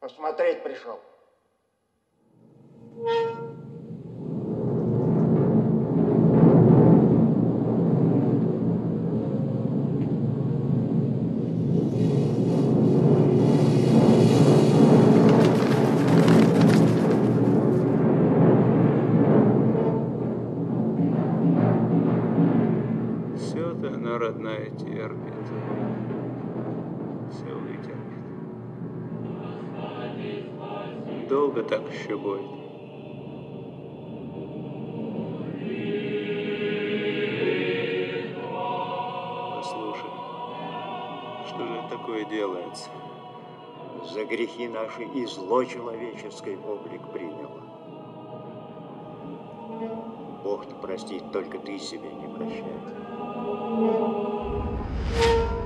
Посмотреть пришел. Все-то она, родная, терпит. Все вытерпит. Долго так еще будет? Послушай, что же это такое делается? За грехи наши и зло человеческий облик приняло. Бог-то простит, только ты себе не прощай.